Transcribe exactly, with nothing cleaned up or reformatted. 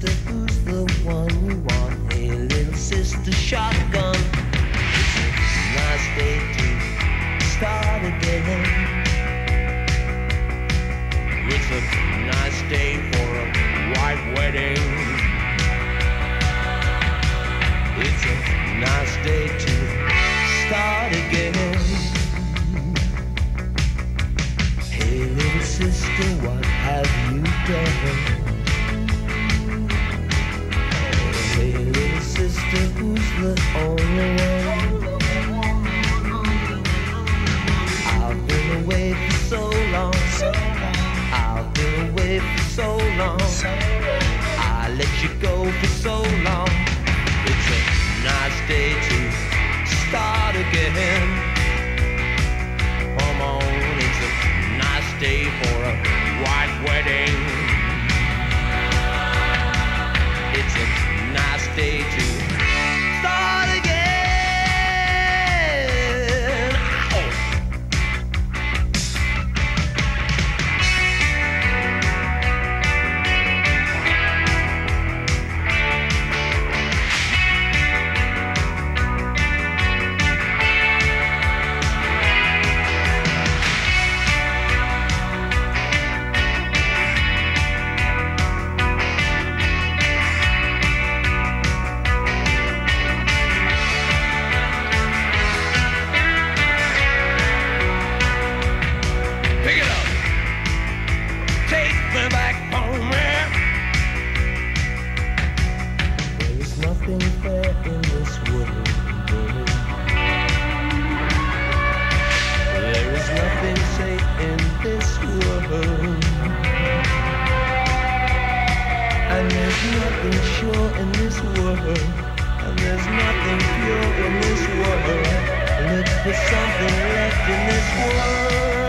sister, who's the one you want? Hey, little sister, shotgun. It's a nice day to start again. It's a nice day for a white wedding. It's a nice day to start again. Hey, little sister, what have you done? Hey, little sister, who's the only one? I've been away for so long. I've been away for so long. I let you go for so long. It's a nice day to start again. Come on, it's a nice day for a white wedding. It's a nice day to start again. Ow. Pick it up. Take me back home, yeah. There is nothing fair in this world. There is nothing safe in this world. And there's nothing sure in this world. And there's nothing pure in this world. Look for something left in this world.